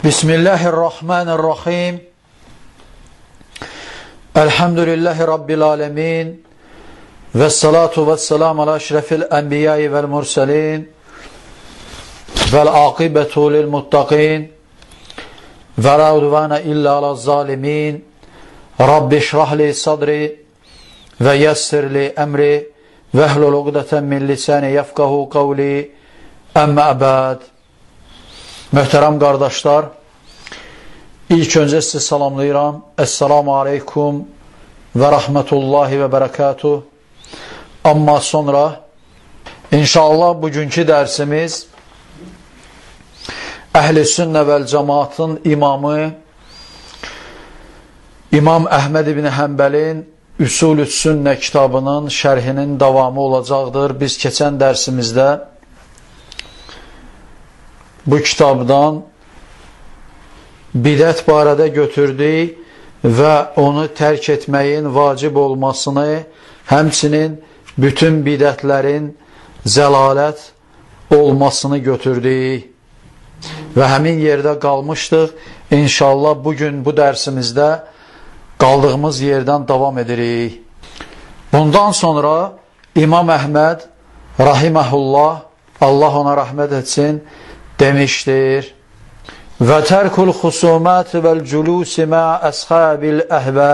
Bismillahirrahmanirrahim. Elhamdülillahi Rabbil alemin. Vessalatu vesselamu ala eşrefil enbiyayı vel murselin. Vel akibetu lil muttaqin. Ve la udvana illa ala zalimin. Rabbi şrahli sadri ve yessirli emri ve ehlul ugdeten min lisani yefkahu kavli. Emme ebad. Möhtərəm qardaşlar, ilk öncə sizi salamlayıram. Esselamu aleykum və rəhmətullahi və bərəkatuh. Amma sonra, inşallah bugünkü dərsimiz Əhl-i Sünnə vəl Cəmaatın imamı İmam Əhməd ibn Həmbəlin Üsul-ü Sünnə kitabının şərhinin davamı olacaqdır. Biz keçən dərsimizdə bu kitabdan bidət barədə götürdük və onu tərk etməyin vacib olmasını, həmçinin bütün bidətlərin zəlalət olmasını götürdük və həmin yerdə qalmışdıq. İnşallah bugün bu dərsimizdə qaldığımız yerdən davam edirik. Bundan sonra İmam Əhməd rahiməhullah, Allah ona rəhmət etsin, demişdir. Və tərkul xusumət vəl culusi mə əshabil əhvə.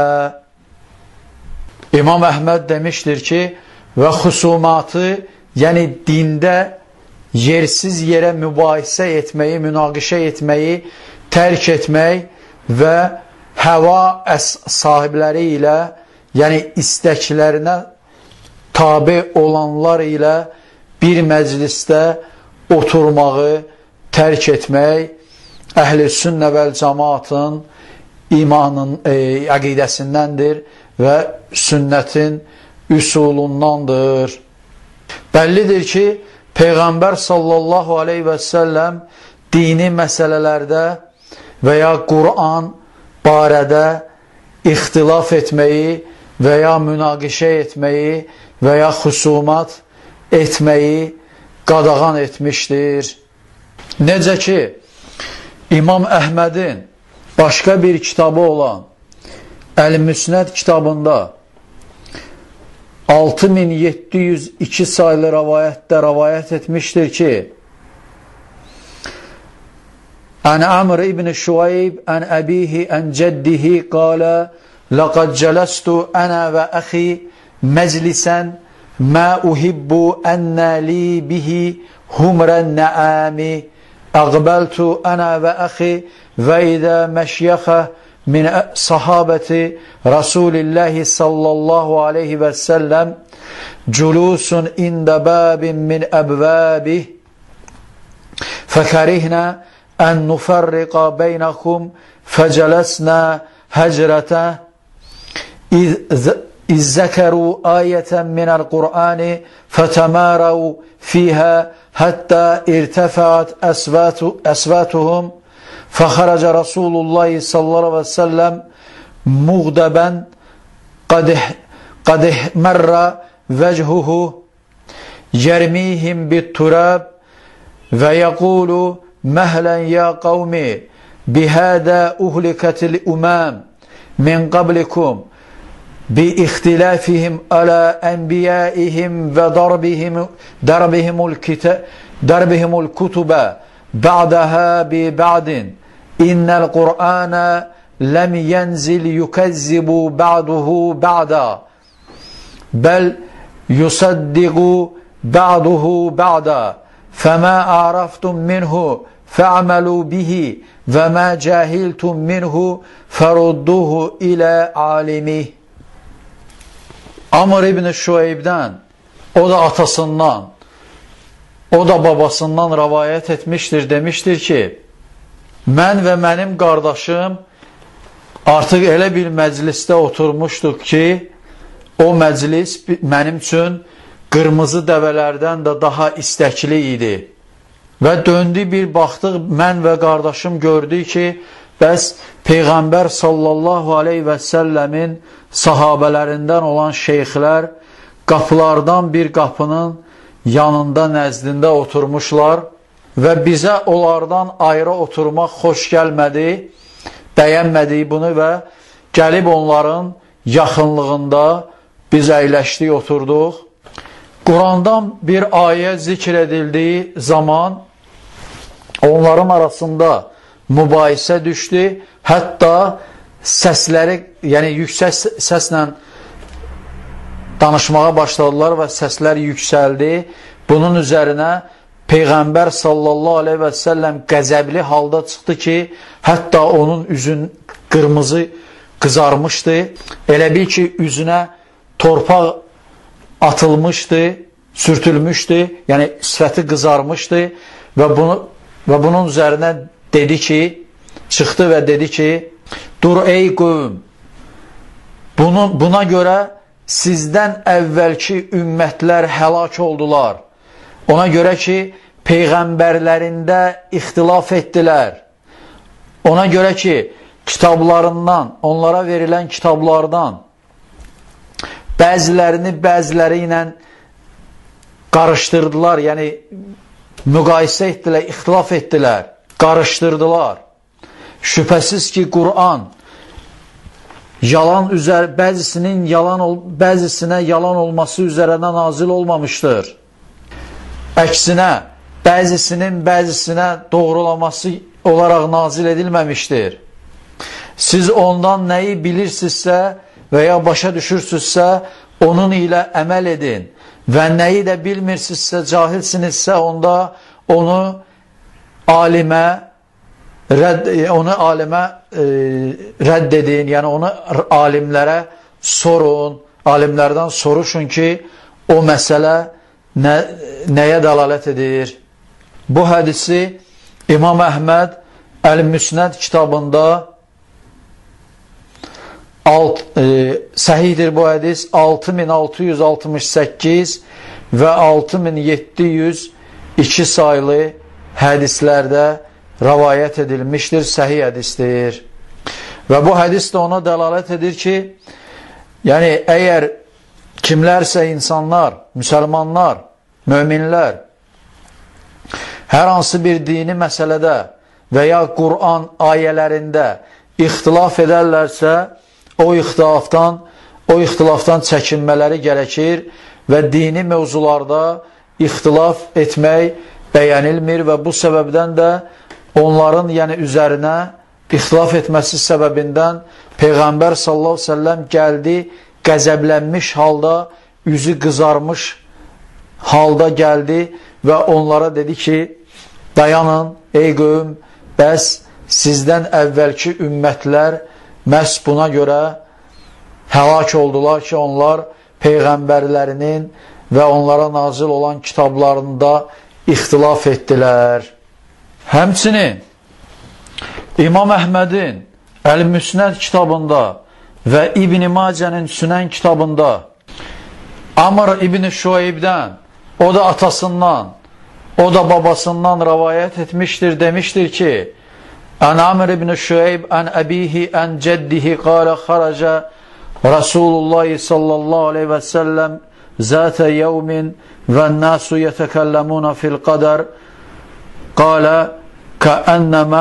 İmam Əhməd demişdir ki, və xusumatı, yəni dində yersiz yerə mübahisə etməyi, münaqişə etməyi tərk etmək və həva sahibləri ilə, yəni istəklərinə tabi olanlar ilə bir məclisdə oturmağı tərk etmək Əhl-i Sünnə vəl Cəmaatın imanın əqidəsindəndir və sünnətin üsulundandır. Bəllidir ki, Peyğəmbər sallallahu aleyhi və səlləm dini məsələlərdə və ya Qur'an barədə ixtilaf etməyi və ya münaqişə etməyi və ya xusumat etməyi qadağan etmişdir. Necə ki, İmam Əhmədin başqa bir kitabı olan Əl-Müsnəd kitabında 6702 sayılı rəvayətdə rəvayət etmişdir ki, Ən Amr ibn Şüveyb ən əbihi ən cəddihi qalə Ləqəd cələstu ənə və əxi məclisən mə uhibbu ənə li bihi humrən nəəmi أقبلت أنا وأخي وإذا مشيخ من صحابة رسول الله صلى الله عليه وسلم جلوس عند باب من أبوابه فكرهنا أن نفرق بينكم فجلسنا هجرته إذ ذكروا آية من القرآن فتماروا فيها حتى ارتفعت أصواتهم فخرج رسول الله صلى الله عليه وسلم مغضبا قد احمر وجهه يرميهم بالتراب ويقول مهلا يا قوم بهذا أهلكت الأمم من قبلكم باختلافهم على أنبيائهم وضربهم الكتب بعدها ببعض إن القرآن لم ينزل يكذب بعضه بعضا بل يصدق بعضه بعضا فما عرفتم منه فاعملوا به وما جاهلتم منه فردوه إلى عالمه. Amr ibn Şüveybdən, o da atasından, o da babasından rəvayət etmişdir, demişdir ki, mən və mənim qardaşım artıq elə bir məclisdə oturmuşduq ki, o məclis mənim üçün qırmızı dəvələrdən də daha istəkli idi. Və döndü bir baxdıq, mən və qardaşım gördük ki, bəs Peyğəmbər sallallahu aleyhi və səlləmin sahabələrindən olan şeyxlər qapılardan bir qapının yanında nəzdində oturmuşlar və bizə onlardan ayrı oturmaq xoş gəlmədi, bəyənmədik bunu və gəlib onların yaxınlığında biz əyləşdik, oturduq. Qurandan bir ayə zikr edildiyi zaman onların arasında mübahisə düşdü. Hətta səsləri, yəni yüksək səslə danışmağa başladılar və səslər yüksəldi. Bunun üzərinə Peyğəmbər sallallahu aleyhi və səlləm qəzəbli halda çıxdı ki, hətta onun üzün qırmızı qızarmışdı. Elə bil ki, üzünə torpaq atılmışdı, sürtülmüşdü, yəni sifəti qızarmışdı və bunun üzərinə dedi ki, çıxdı və dedi ki, dur ey qövm, buna görə sizdən əvvəlki ümmətlər həlak oldular. Ona görə ki, peyğəmbərlərində ixtilaf etdilər. Ona görə ki, kitablarından, onlara verilən kitablardan bəziləri ilə qarışdırdılar, yəni müqayisə etdilər, ixtilaf etdilər, qarışdırdılar. Şübhəsiz ki, Quran bəzisinə yalan olması üzərində nazil olmamışdır. Əksinə, bəzisinin bəzisinə doğrulaması olaraq nazil edilməmişdir. Siz ondan nəyi bilirsinizsə və ya başa düşürsünüzsə, onun ilə əməl edin və nəyi də bilmirsinizsə, cahilsinizsə, onda onu alimə rədd edin, yəni onu alimlərə sorun, alimlərdən soruşun ki, o məsələ nəyə dəlalət edir? Bu hədisi İmam Əhməd Əl-Müsnəd kitabında səhihdir bu hədis 6668 və 6702 saylı hədislərdə rəvayət edilmişdir, səhih hədisdir. Və bu hədis də ona dəlalət edir ki, yəni əgər kimlərsə insanlar, müsəlmanlar, möminlər hər hansı bir dini məsələdə və ya Quran ayələrində ixtilaf edərlərsə, o ixtilafdan çəkinmələri gərəkir və dini mövzularda ixtilaf etmək bəyənilmir və bu səbəbdən də onların üzərinə ixtilaf etməsi səbəbindən Peyğəmbər sallallahu aleyhi ve sellem gəldi, qəzəblənmiş halda, üzü qızarmış halda gəldi və onlara dedi ki, dayanın ey qövm, bəs sizdən əvvəlki ümmətlər məhz buna görə həlak oldular ki, onlar peyğəmbərlərinin və onlara nazil olan kitablarında ixtilaf etdilər. Həmçinin İmam Əhmədin Əl-Müsnəd kitabında və İbn-i Macənin Sünən kitabında Amr ibn Şuaybdən, o da atasından, o da babasından rəvayət etmişdir, demişdir ki, Ən Amr ibn Şuayb, ən əbihi, ən cəddihi, qalə xaraca Rasulullah sallallahu aleyhi və səlləm zətə yevmin və nəsu yətəkəlləmuna fil qədər qalə kəənnəmə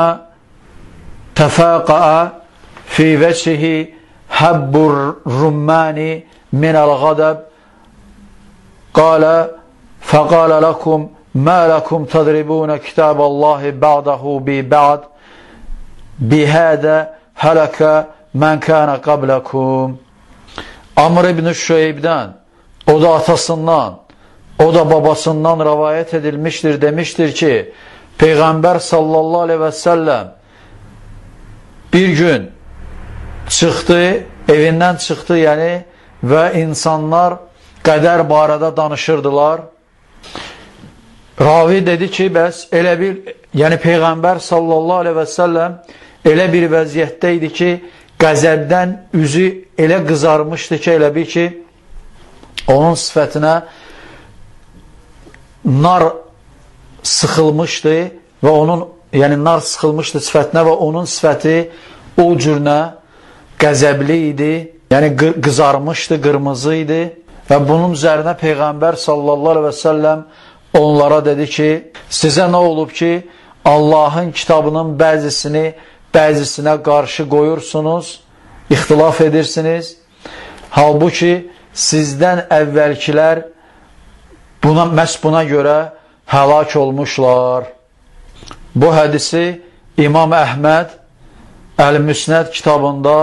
təfəqəə fi vəcihi həbbur rummani minəl qədəb qalə fəqalə ləkum mə ləkum tədribunə kitəbəllahi bə'dəhu bi bə'd bihədə hələkə mən kənə qabləkum. Amr ibn Şüeybdən, o da atasından, o da babasından rəvayət edilmişdir, demişdir ki, Peyğəmbər sallallahu aleyhi və səlləm bir gün çıxdı, evindən çıxdı, və insanlar qədər barədə danışırdılar. Ravi dedi ki, bəs elə bir, Peyğəmbər sallallahu aleyhi və səlləm elə bir vəziyyətdə idi ki, qəzəbdən üzü elə qızarmışdı ki, elə bir ki, onun sifətinə nar sıxılmışdı və onun, nar sıxılmışdı sifətinə və onun sifəti o cürünə qəzəbli idi, qızarmışdı, qırmızı idi və bunun üzərinə Peyğəmbər sallallahu aleyhi və səlləm onlara dedi ki, sizə nə olub ki, Allahın kitabının bəzisinə qarşı qoyursunuz, ixtilaf edirsiniz. Halbuki sizdən əvvəlkilər məhz buna görə həlak olmuşlar. Bu hədisi İmam Əhməd Əl-Müsnəd kitabında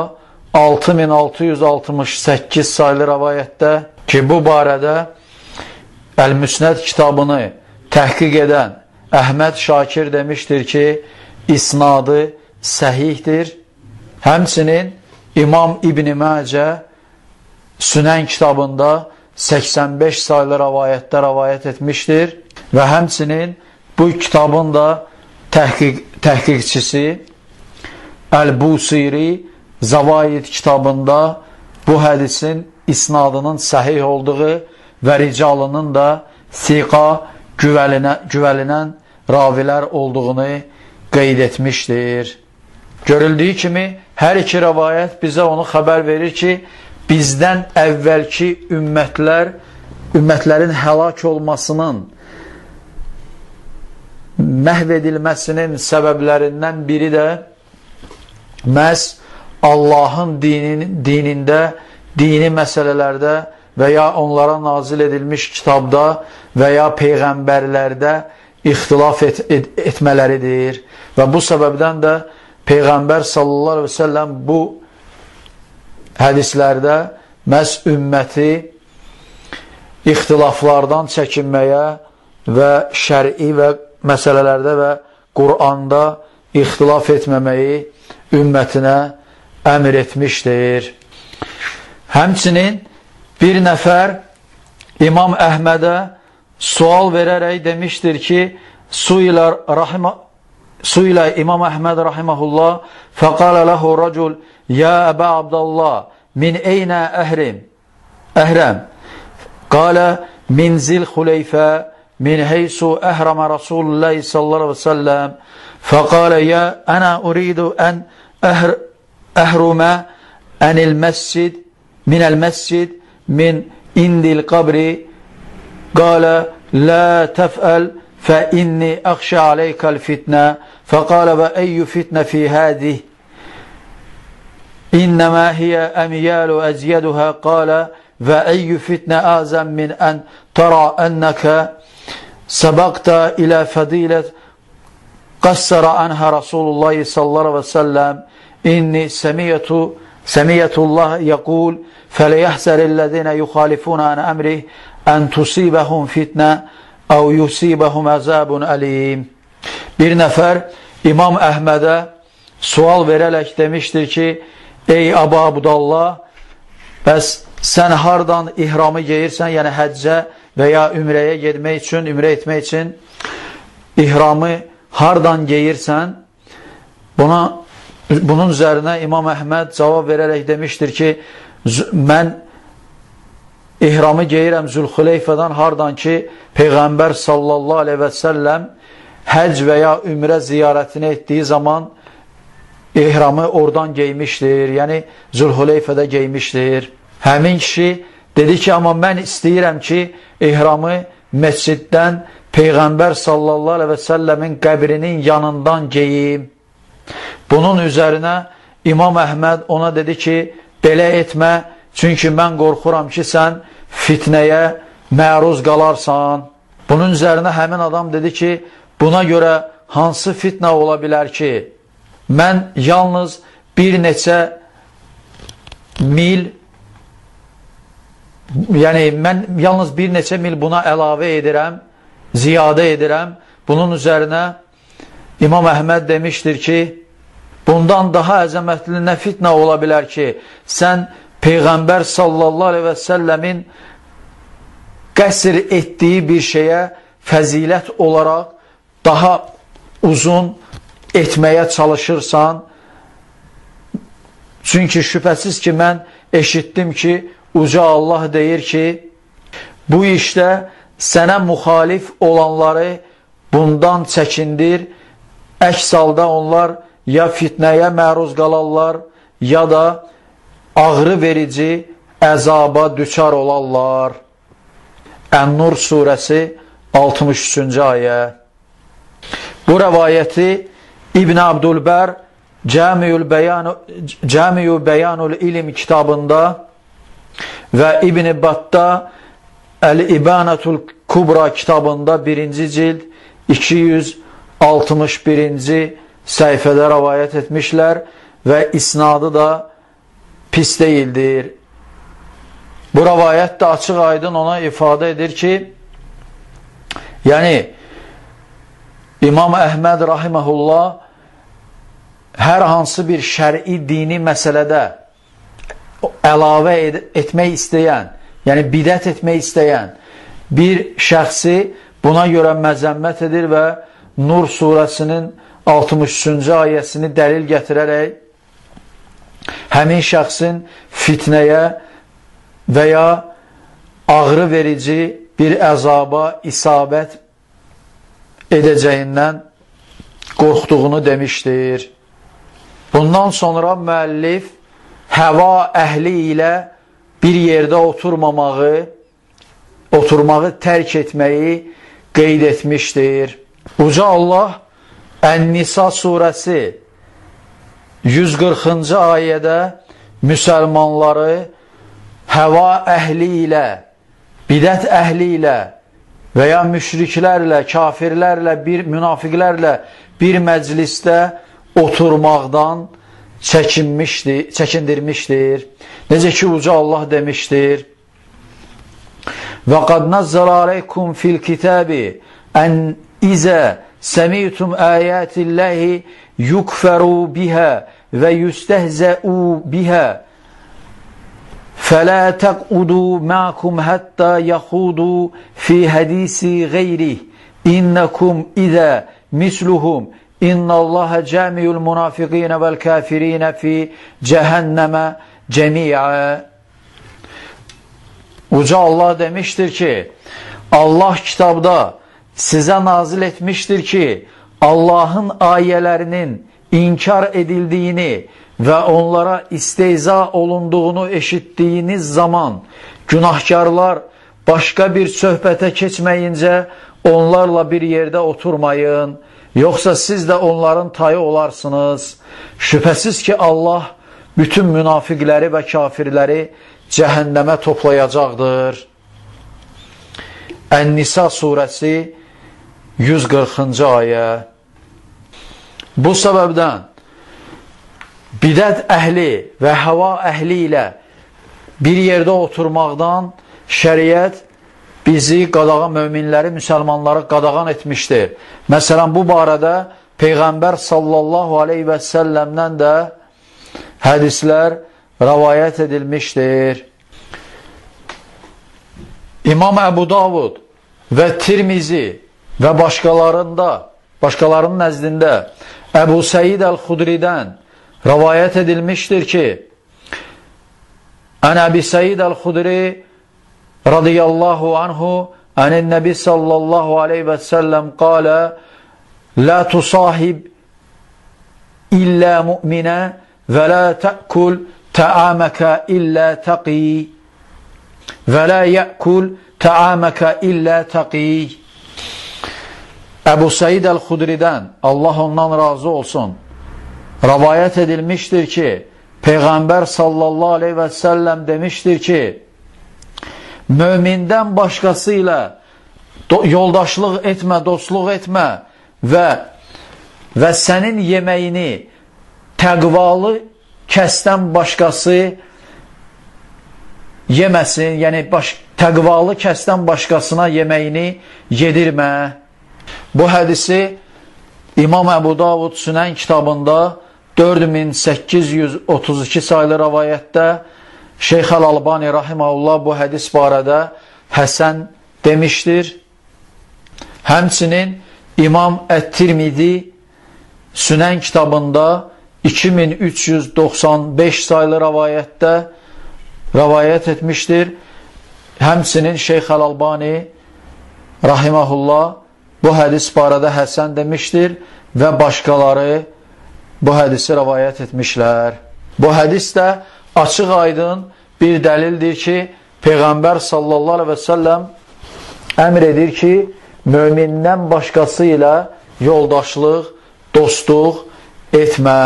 6668 saylı rəvayətdə ki, bu barədə Əl-Müsnəd kitabını təhqiq edən Əhməd Şakir demişdir ki, isnadı səhihdir. Həmçinin İmam İbn-i Məcə Sünən kitabında 85 saylı rəvayətdə rəvayət etmişdir və həmçinin bu kitabın da təhqiqçisi Əl-Busiri Zavaid kitabında bu hədisin isnadının səhih olduğu və ricalının da siqa güvəlinən ravilər olduğunu qeyd etmişdir. Görüldüyü kimi, hər iki rəvayət bizə onu xəbər verir ki, bizdən əvvəlki ümmətlərin həlak olmasının, məhv edilməsinin səbəblərindən biri də məhz Allahın dinində, dini məsələlərdə və ya onlara nazil edilmiş kitabda və ya peyğəmbərlərdə ixtilaf etmələridir. Və bu səbəbdən də Peyğəmbər sallallahu aleyhi ve sellem bu hədislərdə məhz ümməti ixtilaflardan çəkinməyə və şəri və məsələlərdə və Qur'anda ixtilaf etməməyi ümmətinə əmr etmişdir. Həmçinin bir nəfər İmam Əhmədə sual verərək demişdir ki, Suilə İmam Əhməd rahiməhullah fəqalə ləhu rəcul ya Əbə Abdallah min eynə əhrəm qalə min zil xuleyfə min heysu əhrəmə Rasulullah sallallahu aleyhi ve sellem fəqalə ya ənə uridu ən əhrümə ənil məscid min indil qabri qalə la təfəl فإني أخشى عليك الفتنة فقال وأي فتنة في هذه إنما هي أميال أزيدها قال وأي فتنة أعظم من أن ترى أنك سبقت إلى فضيلة قصر عنها رسول الله صلى الله عليه وسلم إني سمعت الله يقول فليحذر الذين يخالفون عن أمره أن تصيبهم فتنة أو يصيبهم عذاب أليم. Bir nəfər İmam Əhmədə sual verərək demişdir ki, ey Əbu Abdallah, bəs sən hardan ihramı geyirsən, yəni həccə və ya ümrəyə getmək üçün, ümrə etmək üçün ihramı hardan geyirsən? Bunun üzərinə İmam Əhməd cavab verərək demişdir ki, mən İhramı geyirəm Zülxüleyfədən hardan ki, Peyğəmbər sallallahu aleyhi və səlləm həcc və ya ümrə ziyarətini etdiyi zaman ihramı oradan geymişdir, yəni Zülxüleyfədə geymişdir. Həmin kişi dedi ki, amma mən istəyirəm ki, ihramı məsciddən Peyğəmbər sallallahu aleyhi və səlləmin qəbrinin yanından geyim. Bunun üzərinə İmam Əhməd ona dedi ki, belə etmə, çünki mən qorxuram ki, sən fitnəyə məruz qalarsan. Bunun üzərinə həmin adam dedi ki, buna görə hansı fitnə ola bilər ki, mən yalnız bir neçə mil, yəni mən yalnız bir neçə mil buna əlavə edirəm, ziyadə edirəm. Bunun üzərinə İmam Əhməd demişdir ki, bundan daha əzəmətli nə fitnə ola bilər ki, sən Peyğəmbər sallallahu aleyhi və səlləmin qəsr etdiyi bir şeyə fəzilət olaraq daha uzun etməyə çalışırsan. Çünki şübhəsiz ki, mən eşitdim ki, Uca Allah deyir ki, bu işdə sənə müxalif olanları bundan çəkindir, əks halda onlar ya fitnəyə məruz qalarlar, ya da ağrı verici əzaba düçar olarlar. Ən-Nur surəsi 63-cü ayə. Bu rəvayəti İbn Abdülbər Cəmiyu Bəyanul İlm kitabında və İbn Battə Əl-İbanatul Kubra kitabında 1-ci cild 261-ci səhifədə rəvayət etmişlər və isnadı da pis deyildir. Bu rəvayət də açıq aydın ona ifadə edir ki, yəni İmam Əhməd rahiməhullah hər hansı bir şəri dini məsələdə əlavə etmək istəyən, yəni bidət etmək istəyən bir şəxsi buna görə məzəmmət edir və Nur surəsinin 63-cü ayəsini dəlil gətirərək həmin şəxsin fitnəyə və ya ağrı verici bir əzaba isabət edəcəyindən qorxduğunu demişdir. Bundan sonra müəllif həva əhli ilə bir yerdə oturmağı tərk etməyi qeyd etmişdir. Uca Allah Ən-Nisa surəsi 140-cı ayədə müsəlmanları həva əhli ilə, bidət əhli ilə və ya müşriklərlə, kafirlərlə, münafiqlərlə bir məclisdə oturmaqdan çəkindirmişdir. Necə ki, Uca Allah demişdir: Və qad nəzzələ aleykum fil kitabi ən izə səmi'tum əyətilləhi yukfəru bihə və yüstəhzəu bihə فَلَا تَقْعُدُوا مَعَكُمْ حَتَّى يَخُوضُوا فِي حَدِيثِ غَيْرِهِ إِنَّكُمْ إِذَا مِثْلُهُمْ إِنَّ اللَّهَ جَامِعُ الْمُنَافِقِينَ وَالْكَافِرِينَ فِي جَهَنَّمَ جَمِيعًا. Uca Allah demiştir ki, Allah kitabda sizə nazil etmişdir ki, Allahın ayələrinin inkar edildiyini və onlara istehza olunduğunu eşitdiyiniz zaman günahkarlar başqa bir söhbətə keçməyincə onlarla bir yerdə oturmayın, yoxsa siz də onların tayı olarsınız. Şübhəsiz ki, Allah bütün münafiqləri və kafirləri cəhənnəmə toplayacaqdır. Ən-Nisa surəsi 140-cı ayə. Bu səbəbdən bidət əhli və həva əhli ilə bir yerdə oturmaqdan şəriət bizi qadağan, möminləri, müsəlmanları qadağan etmişdir. Məsələn, bu barədə Peyğəmbər sallallahu aleyhi və səlləmdən də hədislər rəvayət edilmişdir. İmam Əbu Davud və Tirmizi və başqalarının nəzdində Əbu Səid Əl-Xudridən rəvayət edilmişdir ki, Ən Əbi Səid Əl-Xudri radiyallahu anhu ən Nəbi sallallahu aleyhi və səlləm qalə La tusahib illə müminə və la tə'kul tə'aməkə illə təqi və la yə'kul tə'aməkə illə təqi. Əbu Səid Əl-Xudridən, Allah ondan razı olsun, rəvayət edilmişdir ki, Peyğəmbər sallallahu aleyhi və səlləm demişdir ki, mömindən başqası ilə yoldaşlıq etmə, dostluq etmə və sənin yeməyini təqvalı kəsdən başqası yeməsin, yəni təqvalı kəsdən başqasına yeməyini yedirmə. Bu hədisi İmam Əbu Davud Sünən kitabında 4832 sayılı rəvayətdə Şeyx Əl-Albani rahiməhullah bu hədis barədə həsən demişdir. Həmçinin İmam Ət-Tirmidi Sünən kitabında 2395 sayılı rəvayətdə rəvayət etmişdir. Həmçinin Şeyx Əl-Albani rahiməhullah bu hədis barədə həsən demişdir və başqaları bu hədisi rəvayət etmişlər. Bu hədis də açıq aydın bir dəlildir ki, Peyğəmbər sallallahu aleyhi və səlləm əmr edir ki, mömindən başqası ilə yoldaşlıq, dostluq etmə.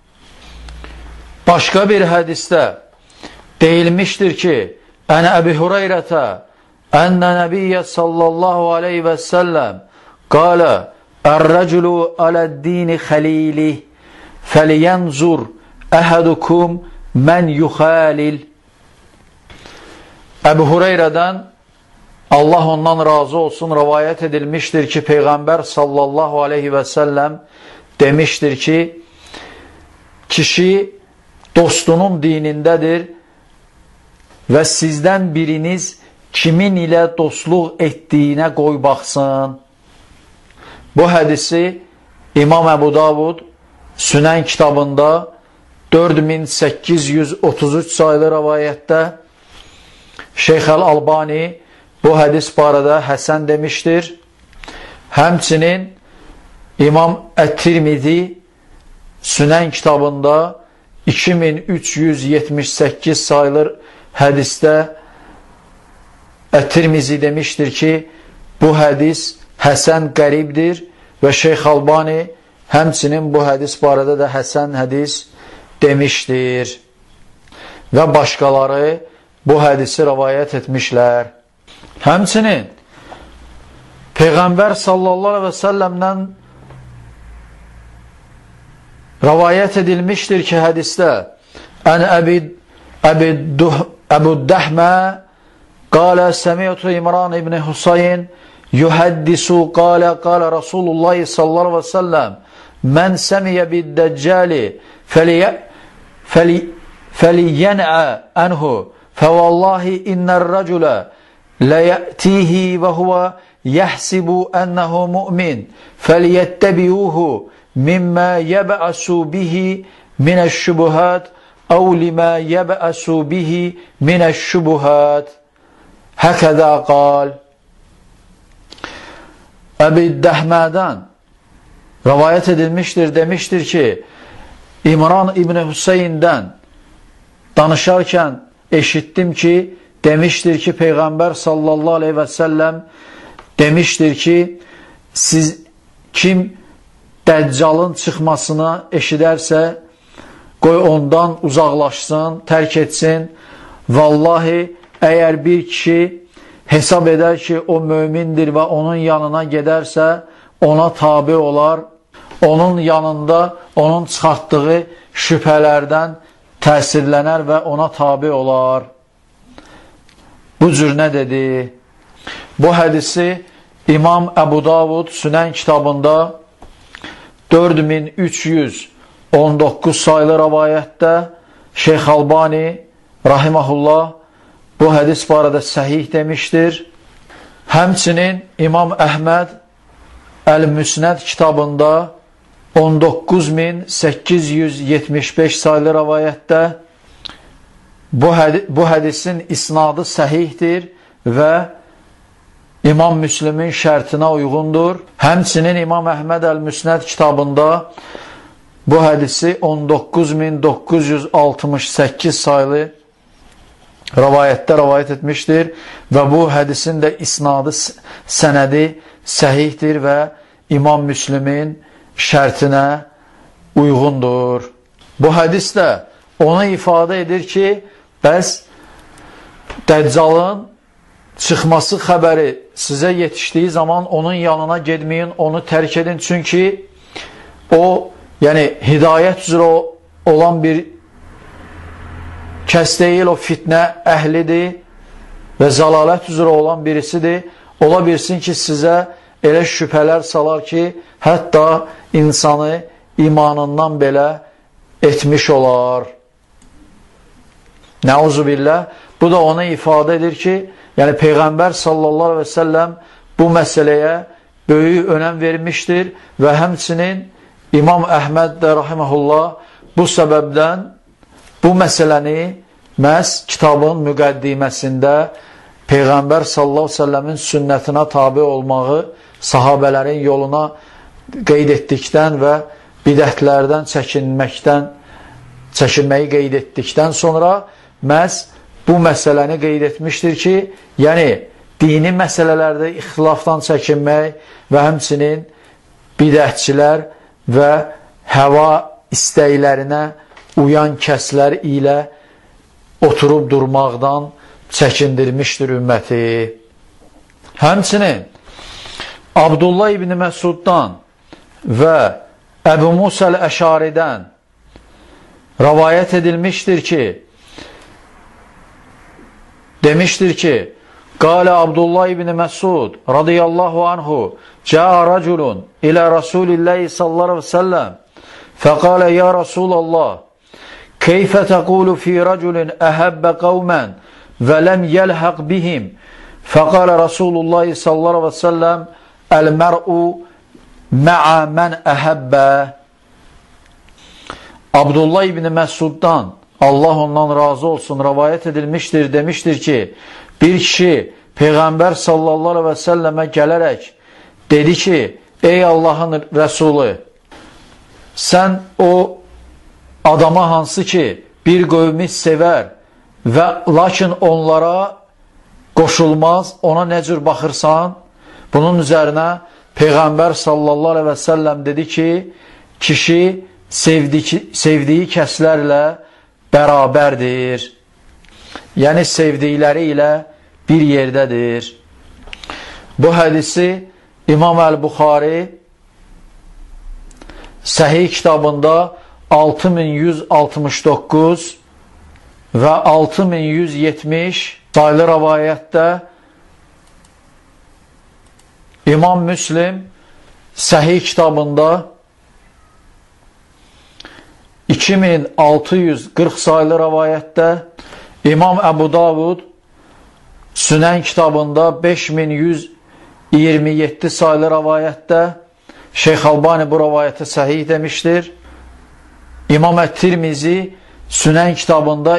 Başqa bir hədisdə deyilmişdir ki, Ən Əbi Hüreyrətə Ənə Nəbiyyə sallallahu aleyhi və səlləm qalə Ər-rəculu aləd-dini xəlili fəliyənzur əhədukum mən yuxəlil. Əbu Hüreyrədən Allah ondan razı olsun rivayət edilmişdir ki, Peyğəmbər sallallahu aleyhi və səlləm demişdir ki, kişi dostunun dinindədir və sizdən biriniz kimin ilə dostluq etdiyinə qoy baxsın. Bu hədisi İmam Əbu Davud Sünən kitabında 4833 sayılı rivayətdə Şeyx Əl-Albani bu hədis barədə həsən demişdir. Həmçinin İmam Ət-Tirmizi Sünən kitabında 2378 sayılı hədisdə Ət-Tirmizi demişdir ki, bu hədis həsən qəribdir və Şeyx Albani həmçinin bu hədis barədə də həsən hədis demişdir. Və başqaları bu hədisi rivayət etmişlər. Həmçinin Peyğəmbər sallallahu aleyhi və səlləmdən rivayət edilmişdir ki, hədisdə Ən Əbu Dəhmə qalə səmiyyətu İmran ibn Husayn yuhəddisu qalə Rasulullah sallallahu aleyhi və səlləm mən səmiyyə bid-dəccəli fəliyənə ənhu fəvallahi innər-rəculə ləyətihi və huvə yəhsibu ənəhu mü'min fəliyəttəbiyuhu mimmə yəbəəsu bihi minəş-şübuhət əv limə yəbəəsu bihi minəş-şübuhət. Həkədə qal. Əbi Dəhmədən rivayət edilmişdir, demişdir ki, İmran ibn Hüseyndən danışarkən eşitdim ki, demişdir ki, Peyğəmbər sallallahu aleyhi və səlləm demişdir ki, siz kim Dəccalın çıxmasını eşidərsə, qoy ondan uzaqlaşsın, tərk etsin. Vallahi, əgər bir kişi hesab edər ki, o mömindir və onun yanına gedərsə, ona tabi olar, onun yanında onun çıxartdığı şübhələrdən təsirlənər və ona tabi olar. Bu cür nə dedi? Bu hədisi İmam Əbu Davud Sünən kitabında 4319 sayılı rivayətdə Şeyx Albani rahiməhullah bu hədis barədə səhih demişdir. Həmçinin İmam Əhməd Əl-Müsnəd kitabında 19875 sayılı rivayətdə bu hədisin isnadı səhihdir və İmam Müslimin şərtinə uyğundur. Həmçinin İmam Əhməd Əl-Müsnəd kitabında bu hədisi 19968 sayılı rivayətdə rivayət etmişdir və bu hədisin də isnadı sənədi səhihdir və İmam Müslimin şərtinə uyğundur. Bu hədis də onu ifadə edir ki, bəs Dəccalın çıxması xəbəri sizə yetişdiyi zaman onun yanına gedməyin, onu tərk edin. Çünki o, yəni hidayət üzrə olan bir kəs deyil, o fitnə əhlidir və zəlalət üzrə olan birisidir. Ola bilsin ki, sizə elə şübhələr salar ki, hətta insanı imanından belə etmiş olar. Nəuzubillah. Bu da onu ifadə edir ki, yəni Peyğəmbər sallallahu aleyhi və səlləm bu məsələyə böyük önəm vermişdir və həmçinin İmam Əhməd də rahiməhullah bu səbəbdən bu məsələni məhz kitabın müqəddiməsində Peyğəmbər sallallahu aleyhi və səlləmin sünnətinə tabi olmağı, sahabələrin yoluna qeyd etdikdən və bidətlərdən çəkinməyi qeyd etdikdən sonra məhz bu məsələni qeyd etmişdir ki, yəni dini məsələlərdə ixtilafdan çəkinmək və həmçinin bidətçilər və həva istəklərinə uyan kəslər ilə oturub durmaqdan çəkindirmişdir ümməti. Həmçinin Abdullah ibn Məsuddan və Əbu Musa Əşaridən rəvayət edilmişdir ki, demişdir ki, Qalə Abdullah ibn Məsud radiyallahu anhu Cəə rəculun ilə Rasulillahi sallallahu aleyhi ve sellem fəqalə ya Rasulallah keyfə təqulu fi rəculun əhəbbə qavmən və ləm yəlhəq bihim fəqalə Rasulullahi sallallahu aleyhi ve sellem əl-mər'u mə'a mən əhəbbə. Abdullah ibn Məsuddan, Allah ondan razı olsun, rəvayət edilmişdir, demişdir ki, bir kişi Peyğəmbər sallallahu aleyhi ve sellemə gələrək dedi ki, ey Allahın Rəsulü, sən o adama hansı ki, bir qövmi sevər və lakin onlara qoşulmaz, ona nə cür baxırsan? Bunun üzərinə Peyğəmbər sallallahu aleyhi ve sellem dedi ki, kişi sevdiyi kəslərlə bərabərdir. Yəni, sevdikləri ilə bir yerdədir. Bu hədisi İmam Əl-Buxari Səhih kitabında 6169 və 6170 sayılı rəvayətdə, İmam Müslim Səhih kitabında 2640 sayılı rəvayətdə, İmam Əbu Davud Sünən kitabında 5127 sayılı rəvayətdə, Şeyx Albani bu rəvayəti səhih demişdir. İmam Ət-Tirmizi Sünən kitabında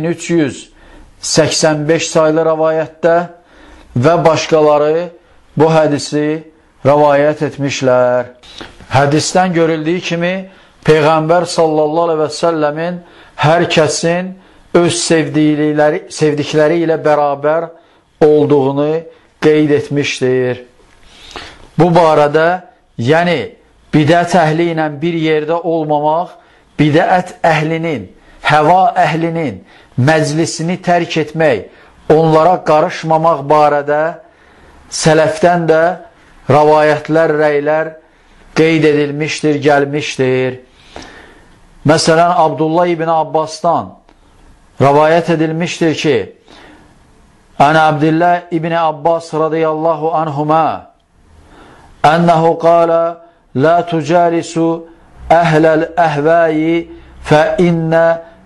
2385 sayılı rəvayətdə və başqaları bu hədisi rəvayət etmişlər. Hədisdən görüldüyü kimi Peyğəmbər sallallahu aleyhi və səlləmin hər kəsin öz sevdikləri ilə bərabər olduğunu qeyd etmişdir. Bu barədə, yəni bidət əhli ilə bir yerdə olmamaq, bidət əhlinin, həva əhlinin məclisini tərk etmək, onlara qarışmamaq barədə sələfdən də rəvayətlər, rəylər qeyd edilmişdir, gəlmişdir. Məsələn, Abdullah ibn Abbasdan rəvayət edilmişdir ki, Ən Abdillah ibn Abbas radiyallahu anhuma ənəhu qalə la tucalisu əhləl əhvəyi fə innə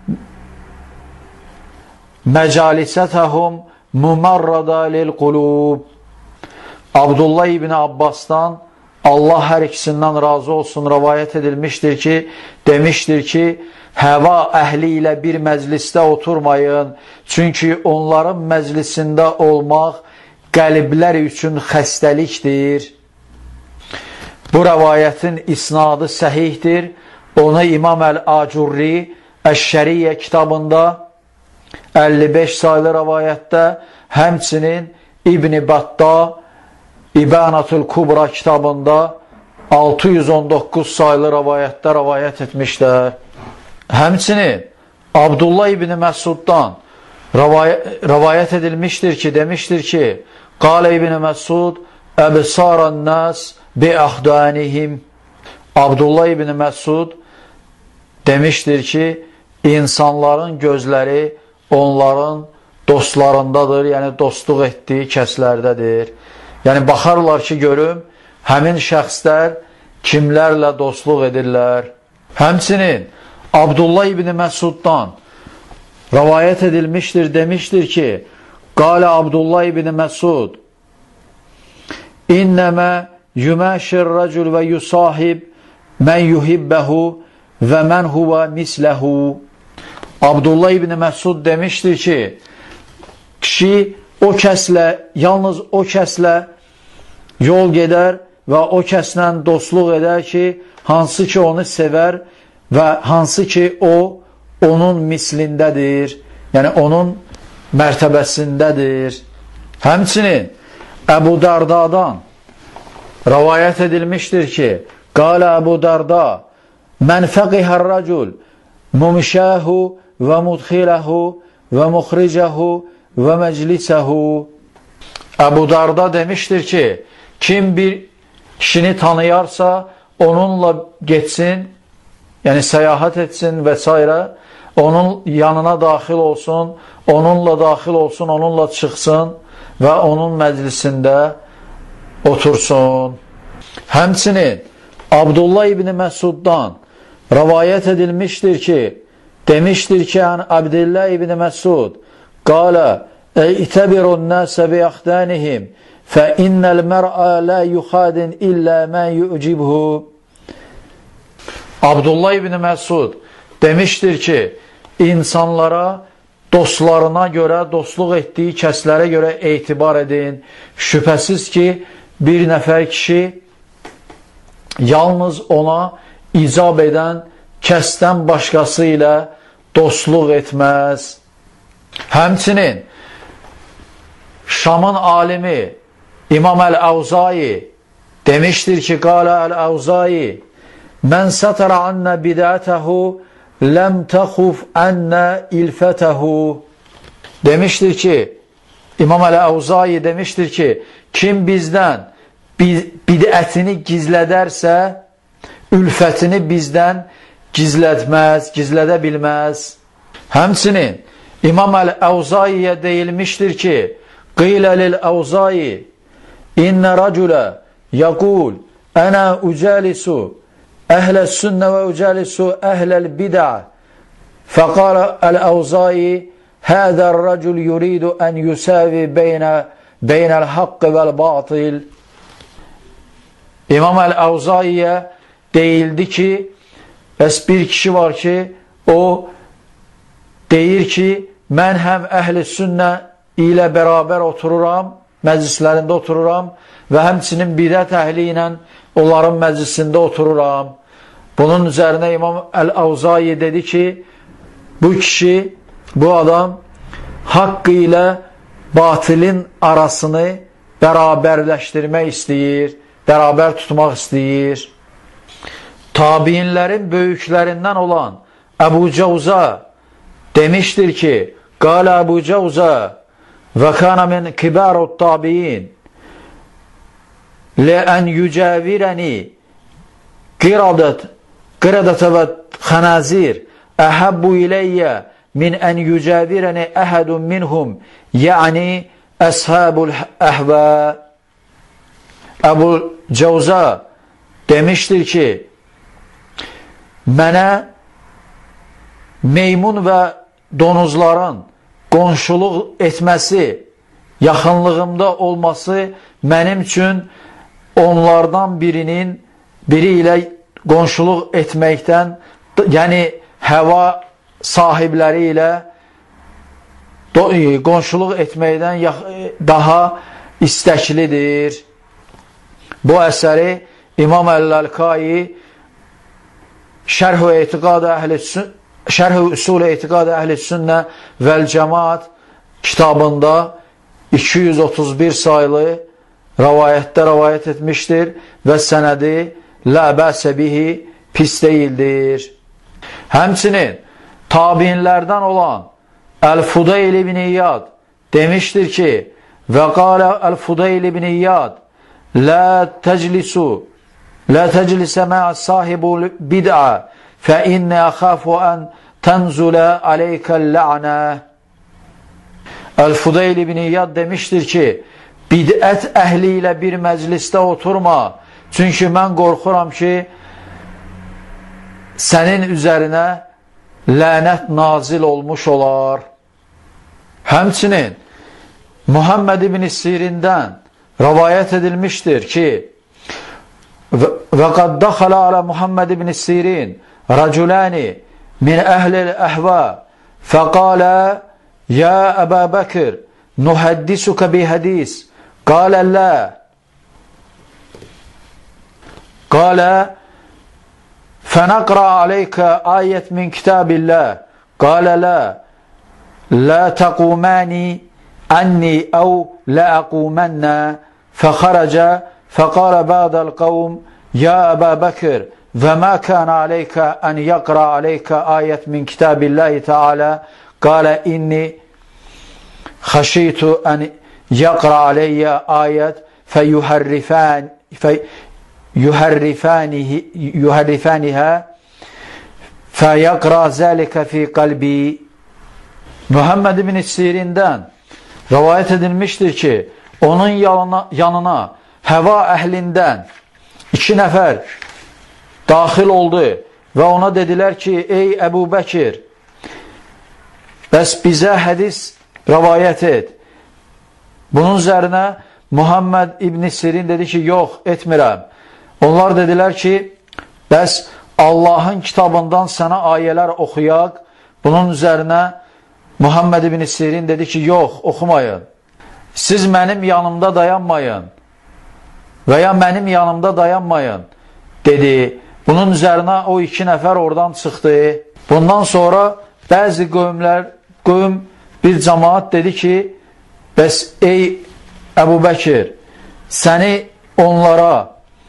məcalisətəhum mümərrədə lil-qulub. Abdullah ibn Abbasdan, Allah hər ikisindən razı olsun, rəvayət edilmişdir ki, demişdir ki, həva əhli ilə bir məclisdə oturmayın, çünki onların məclisində olmaq qəlblər üçün xəstəlikdir. Bu rəvayətin isnadı səhihdir. Onu İmam Əl-Acurri Əş-Şəriyyə kitabında 55 sayılı rəvayətdə, həmçinin İbn-i Batta İbanatul Kubra kitabında 619 sayılı rəvayətdə rəvayət etmişlər. Həmçinin Abdullah ibn Məsuddan rəvayət edilmişdir ki, demişdir ki, Qalə ibn Məsud əbsaran nas bi ahdanihim. Abdullah ibn Məsud demişdir ki, insanların gözləri onların dostlarındadır, yəni dostluq etdiyi kəslərdədir. Yəni, baxarlar ki, görüm, həmin şəxslər kimlərlə dostluq edirlər. Həmçinin Abdullah ibn Məsuddan rəvayət edilmişdir, demişdir ki, Qalə Abdullah ibn Məsud İnnəmə yüməşir rəcül və yusahib mən yuhibbəhu və mən huvə misləhu. Abdullah ibn Məsud demişdir ki, kişi o kəslə, yalnız o kəslə yol gedər və o kəslə dostluq edər ki, hansı ki onu sevər və hansı ki o onun mislindədir, yəni onun mərtəbəsindədir. Həmçinin Əbu Dardadan rivayət edilmişdir ki, qalə Əbu Darda, mən fəqihər racul, mumşəhu və mudxiləhu və muxricəhu və məclisəhu. Əbu Darda demişdir ki, kim bir kişini tanıyarsa, onunla geçsin, yəni səyahət etsin və s. Onun yanına daxil olsun, onunla daxil olsun, onunla çıxsın və onun məclisində otursun. Həmçinin Abdullah ibn Məsuddan rivayət edilmişdir ki, demişdir ki, Abdullah ibn Məsud qalə, İtəbirun nəsə bi əxdənihim fə innəl mər'a lə yuxadin illə mən yu'cibhu. Abdullah ibn Məsud demişdir ki, insanlara dostlarına görə, dostluq etdiyi kəslərə görə etibar edin. Şübhəsiz ki, bir nəfər kişi yalnız ona icab edən kəsdən başqası ilə dostluq etməz. Həmçinin Şamın alimi İmam Əl-Əvzai demişdir ki, qalə Əl-Əvzai, mən sətərə annə bidətəhu ləm təxuf ənə ilfətəhu. Demişdir ki, İmam Əl-Əvzai demişdir ki, kim bizdən bidətini gizlədərsə, ülfətini bizdən gizlədə bilməz. Həmçinin İmam Əl-Əvzaiyə deyilmişdir ki, qilə lil-Əvzai, İnnə rəculə yəqul, ənə ucəlisu əhləs-sünnə və ucəlisu əhləl-bidə. Fəqalə Əl-Əvzai, həzər rəcul yuridu ən yüsəvi beynəl-haqqı vəl-batil. İmam Əl-Əvzaiyə deyildi ki, bəs bir kişi var ki, o deyir ki, mən həm əhl-i-sünnə ilə bərabər otururam, məclislərində otururam və həmçinin bidət əhli ilə onların məclisində otururam. Bunun üzərinə İmam Əl-Əvzai dedi ki, bu kişi, bu adam haqqı ilə batilin arasını bərabərləşdirmək istəyir, bərabər tutmaq istəyir. Tabiinlərin böyüklərindən olan Əbu Cəvza demişdir ki, qalə Əbu Cəvza və kana min kibarut tabiin ləən yücəvirəni qiradətə və xənazir əhəbbu iləyyə min ən yücəvirəni əhədun minhum, yəni əshabul əhvə. Əbu Cəvza demişdir ki, mənə meymun və donuzların qonşuluq etməsi, yaxınlığımda olması mənim üçün onlardan biri ilə qonşuluq etməkdən, yəni həva sahibləri ilə qonşuluq etməkdən daha istəklidir. Bu əsəri İmam Əl-Lalkai Şərh-ü Usul-i Etiqad-ı Əhl-i-Sünnə vəl-Cəmaat kitabında 231 sayılı rivayətdə rivayət etmişdir və sənədi lə bəsə bihi pis deyildir. Həmçinin tabiinlərdən olan Əl-Fudayl ibn İyad demişdir ki, və qalə Əl-Fudayl ibn İyad, لا تجلس مع صاحب البدعة فإني أخاف أن تنزل عليك اللعنة. El-Fudayl ibn İyad demiştir ki, bidət əhli ilə bir məclisdə oturma, çünki mən qorxuram ki, sənin üzərinə lənət nazil olmuş olar. Həmçinin Muhammed ibn Sirindən rivayət edilmişdir ki, və qad daxalə alə Muhammed ibn Sirin rəculəni min əhlil əhvə fəqalə ya Əbə Bəkir nuhəddisukə bi hədis qalə lə qalə fənəqra aleykə ayət min kitabilləh qalə lə lə təquməni ənni əv lə əqumənnə fəxərəcə fəqalə bədəl qavm ya Əbə Bəkir və mə kənə aleykə ən yəqra aleykə ayət min kitabillahi teala qalə inni xəşitu ən yəqra aleyyə ayət fəyuhərrifanihə fəyəqra zəlikə fi qalbi. Muhammed ibn Sirindən rivayət edilmişdir ki, onun yanına həva əhlindən 2 nəfər daxil oldu və ona dedilər ki, ey Əbu Bəkir, bəs bizə hədis rivayət et. Bunun üzərinə Muhammed ibn Sirin dedi ki, yox, etmirəm. Onlar dedilər ki, bəs Allahın kitabından sənə ayələr oxuyaq. Bunun üzərinə Muhammed ibn Sirin dedi ki, yox, oxumayın. Siz mənim yanımda dayanmayın və ya mənim yanımda dayanmayın, dedi. Bunun üzərinə o 2 nəfər oradan çıxdı. Bundan sonra bəzi qövm bir cəmaat dedi ki, bəs ey Əbu Bəkir, səni onlara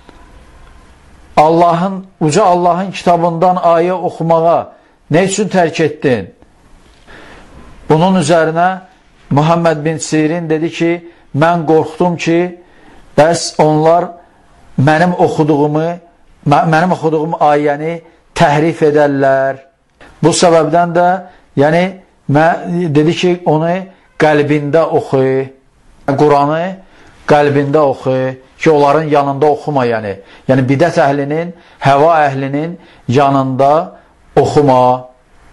uca Allahın kitabından ayə oxumağa nə üçün tərk etdin? Bunun üzərinə Muhammed bin Sirin dedi ki, mən qorxdum ki, bəs onlar mənim oxuduğum ayəni təhrif edərlər. Bu səbəbdən də dedi ki, onu qəlbində oxu, Quranı qəlbində oxu ki, onların yanında oxuma, yəni bidət əhlinin, həva əhlinin yanında oxuma.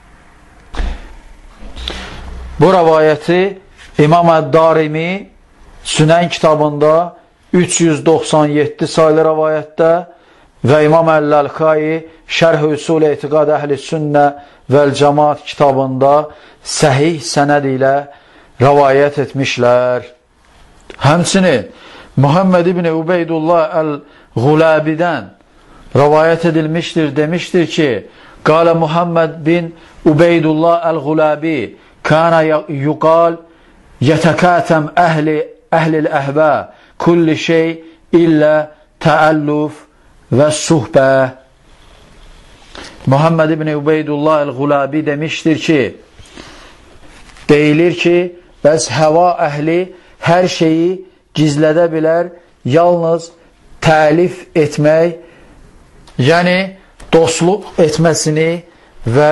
Bu rəvayəti İmam Əd-Darimi Sünən kitabında 397 sayılı rəvayətdə və İmam Əl-Əlkai Şərh-i Usul Etiqad Əhl-i Sünnə vəl-Cəmaat kitabında səhih sənəd ilə rəvayət etmişlər. Həmçinin Muhammed ibn Ubeydullah Əl-Ğulabidən rəvayət edilmişdir, demişdir ki, qalə Muhammed bin Ubeydullah Əl-Ğulabi kana yuqal yətəkətəm əhlil əhvə kulli şey illə təəllüf və suhbə. Muhammed ibn Ubeydullah Əl-Ğulabi demişdir ki, deyilir ki, bəs həva əhli hər şeyi gizlədə bilər, yalnız təlif etmək, yəni dostluq etməsini və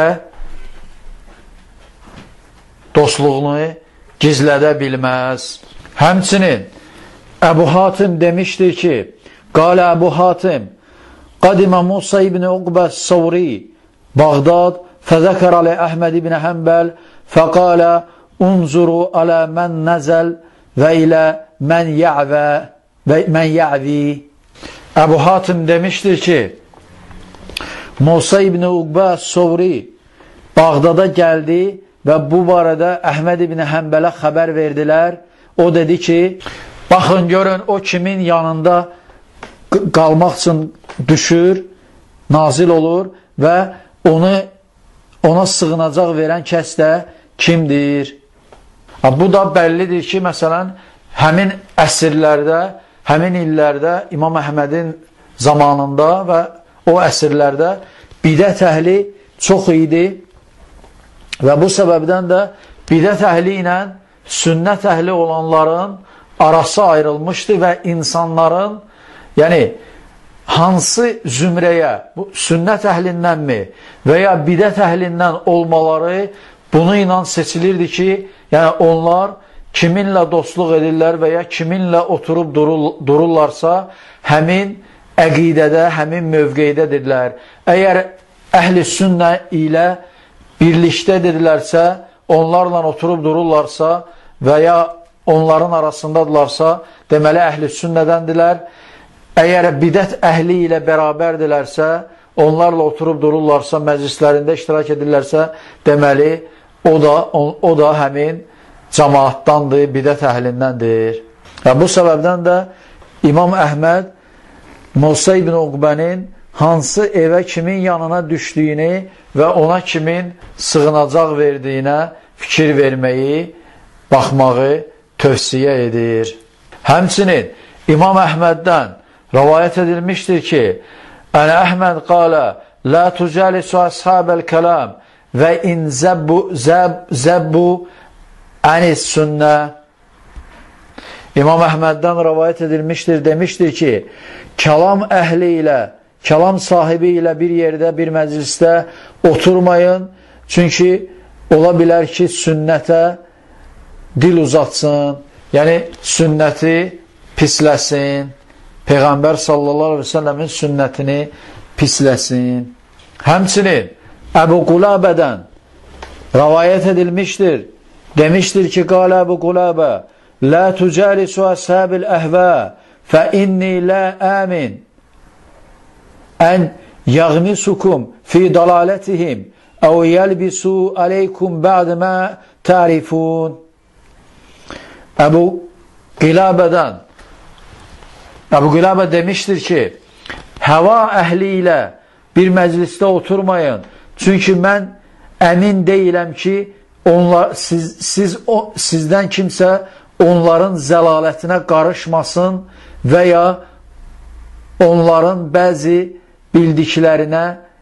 dostluğunu gizlədə bilməz. Həmçinin Əbu Hatim demişdir ki, qalə Əbu Hatim qadimə Musa ibn Uqbə Savri Bağdad fəzəkər alə Əhməd ibn Həmbəl fəqalə unzuru alə mən nəzəl və ilə mən yə'vi. Əbu Hatim demişdir ki, Musa ibn Uqbə Savri Bağdada gəldi və bu barədə Əhməd ibn Həmbələ xəbər verdilər. O dedi ki, baxın görün, o kimin yanında qalmaq üçün düşür, nazil olur və ona sığınacaq verən kəs də kimdir? Bu da bəllidir ki, məsələn, həmin əsrlərdə, həmin illərdə İmam Əhmədin zamanında və o əsrlərdə bidət əhli çox idi və bu səbəbdən də bidət əhli ilə sünnət əhli olanların arası ayrılmışdı və insanların, yəni hansı zümrəyə, bu sünnət əhlindənmi və ya bidət əhlindən olmaları bunu ilə seçilirdi ki, yəni onlar kiminlə dostluq edirlər və ya kiminlə oturub dururlarsa, həmin əqidədə, həmin mövqeydədirlər. Əgər əhl-i sünnə ilə birlikdədirlərsə, onlarla oturub dururlarsa və ya onların arasındadırlarsa, deməli əhl-i sünnədəndirlər. Əgər bidət əhli ilə bərabərdirlərsə, onlarla oturub dururlarsa, məclislərində iştirak edirlərsə, deməli o da həmin cəmaatdandır, bidət əhlindəndir. Və bu səbəbdən də İmam Əhməd Musa ibn Uqbənin hansı evə kimin yanına düşdüyünü və ona kimin sığınacaq verdiyinə fikir verməyi, baxmağı tövsiyə edir. Həmçinin İmam Əhməddən rivayət edilmişdir ki, Ənə Əhməd qalə, la tucalisu ashabəl kəlam və in zəbbu ənis sünnə. İmam Əhməddən rivayət edilmişdir, demişdir ki, kəlam əhli ilə, kəlam sahibi ilə bir yerdə, bir məclisdə oturmayın, çünki ola bilər ki, sünnətə dil uzatsın, yəni sünnəti pisləsin, Peyğəmbər sallallahu aleyhi ve sellemin sünnətini pisləsin. Həmçinin Əbu Quləbədən rivayət edilmişdir, demişdir ki, qalə Əbu Quləbə, la tucalisu ashabil əhvə fə inni la əmin ən yəğmisukum fi dalalətihim əv yəlbisu aleykum bə'd mə tərifun. Əbu Quləbə demişdir ki, həva əhli ilə bir məclisdə oturmayın, çünki mən əmin deyiləm ki, sizdən kimsə onların zəlalətinə qarışmasın və ya onların bəzi bildiklərinə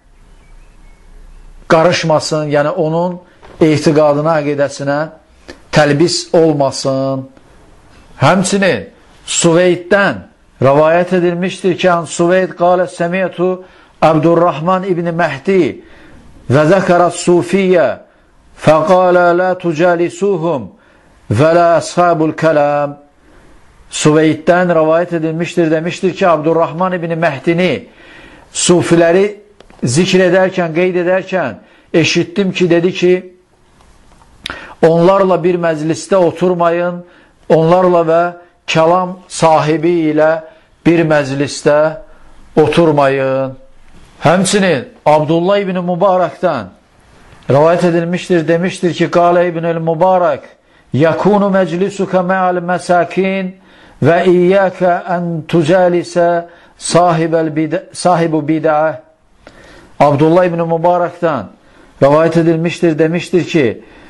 qarışmasın, yəni onun etiqadına, əqidəsinə təlbis olmasın. Həmçinin Suveyddən rivayət edilmişdir ki, Suveyd qalə səmiyyətu Abdurrahman ibn Məhdi və zəkərət sufiyyə fəqalə la tucalisuhum və la əshabul kələm. Suveyddən rivayət edilmişdir, demişdir ki, Abdurrahman ibn Məhdini sufiləri zikr edərkən, qeyd edərkən eşitdim ki, dedi ki, onlarla bir məclisdə oturmayın, onlarla və kəlam sahibi ilə bir məclisdə oturmayın. Həmçinin Abdullah ibn Mübarəkdən rivayət edilmişdir, demişdir ki, qalə ibn-i Mübarək yəkunu məclisuka mə'al məsakin və iyyəkə ən tucəlisə sahibu bid'ə. Abdullah ibn Mübarəkdən rivayət edilmişdir, demişdir ki,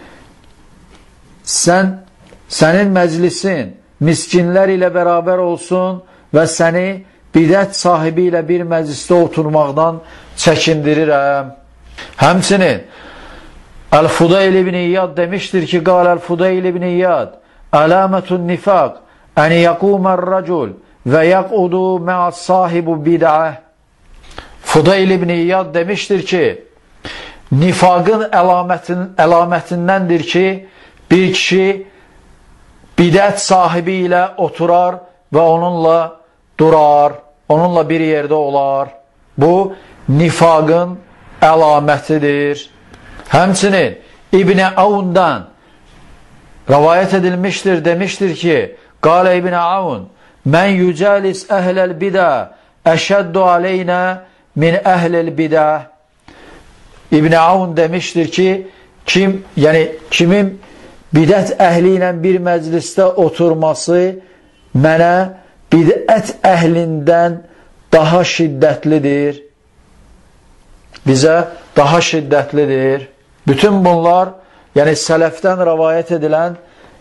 sənin məclisin miskinlər ilə bərabər olsun və səni bidət sahibi ilə bir məclisdə oturmaqdan çəkindirirəm. Həmçinin Əl-Fudayl ibn İyad demişdir ki, qal Əl-Fudayl ibn İyad əlamətun nifaq ən yəqumər rəcul və yəqudu mə'as sahibu bid'ə. Fudayl ibn İyad demişdir ki, nifaqın əlamətindəndir ki, bir kişi bidət sahibi ilə oturar və onunla durar, onunla bir yerdə olar. Bu, nifaqın əlamətidir. Həmçinin İbn-i Avundan rivayət edilmişdir, demişdir ki, qalə İbn-i Avun, mən yücəlis əhləl bidə əşəddu aleynə min əhləl bidə. İbn-i Avun demişdir ki, kimin bidət əhli ilə bir məclisdə oturması mənə bidət əhlindən daha şiddətlidir. Bizə daha şiddətlidir. Bütün bunlar, yəni sələfdən rivayət edilən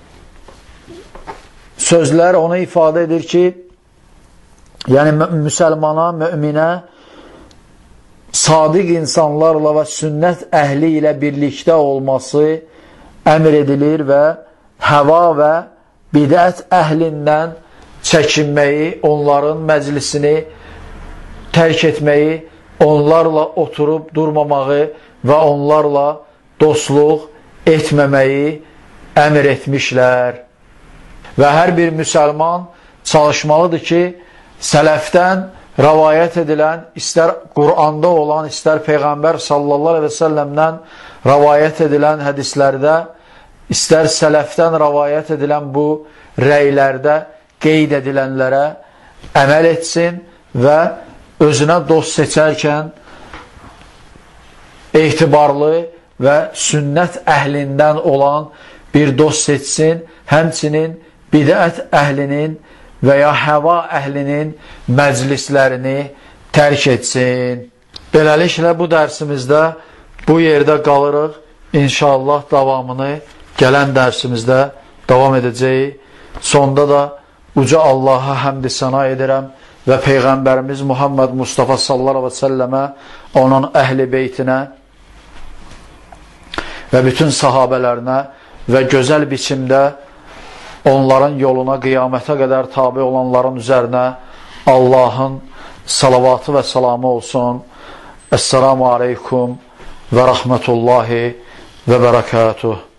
sözlər onu ifadə edir ki, yəni müsəlmana, möminə sadiq insanlarla və sünnət əhli ilə birlikdə olması əmr edilir və həva və bidət əhlindən çəkinməyi, onların məclisini tərk etməyi, onlarla oturub durmamağı və onlarla dostluq etməməyi əmr etmişlər. Və hər bir müsəlman çalışmalıdır ki, sələfdən rivayət edilən, istər Quranda olan, istər Peyğəmbər sallallahu aleyhi və səlləmdən rivayət edilən hədislərdə, istər sələfdən rivayət edilən bu rəylərdə qeyd edilənlərə əməl etsin və özünə dost seçərkən etibarlı və sünnət əhlindən olan bir dost seçsin, həmçinin bidət əhlinin və ya həva əhlinin məclislərini tərk etsin. Beləliklə bu dərsimizdə bu yerdə qalırıq. İnşallah davamını gələn dərsimizdə davam edəcəyik. Sonda da uca Allaha həmd səna edirəm və Peyğəmbərimiz Muhammed Mustafa sallallahu aleyhi və səlləmə, onun əhli beytinə və bütün sahabələrinə və gözəl biçimdə onların yoluna qiyamətə qədər tabi olanların üzərinə Allahın salavatı və salamı olsun. Esselamu aleykum və rəhmətullahi və bərəkatuh.